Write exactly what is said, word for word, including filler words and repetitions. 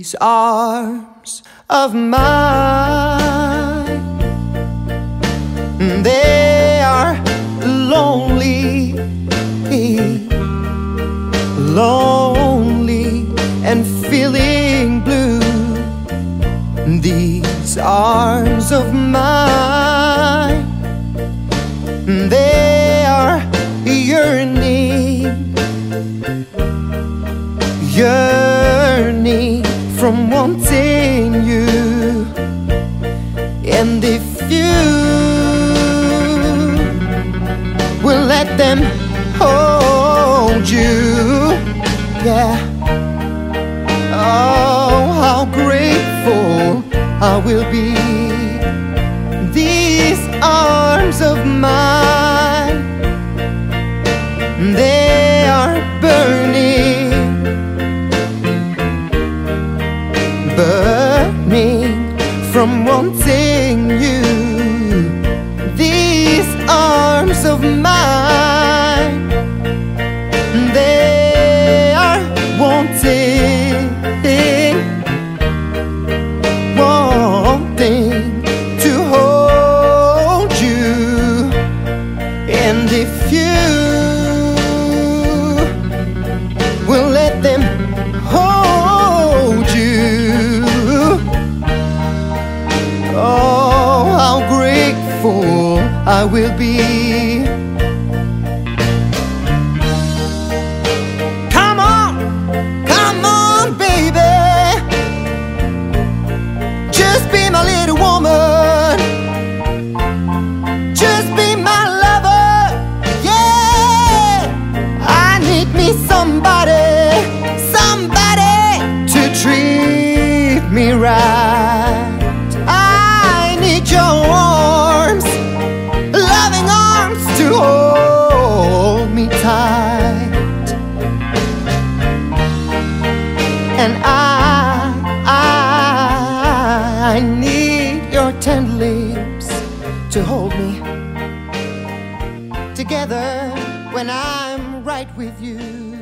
These arms of mine, they are lonely, lonely and feeling blue. These arms of mine, they are yearning, yearning from wanting you. And if you will let them hold you, yeah, oh, how grateful I will be. These arms of mine, they are burning, burning from wanting you. These arms of mine, they are wanting, wanting to hold you. And if you will let them hold you, oh, how grateful I will be. Come on, come on, baby, just be my little woman, just be my lover, yeah. I need me somebody, somebody to treat me right. I need your arms, loving arms to hold me tight. And I, I, I need your tender lips to hold me together when I'm right with you.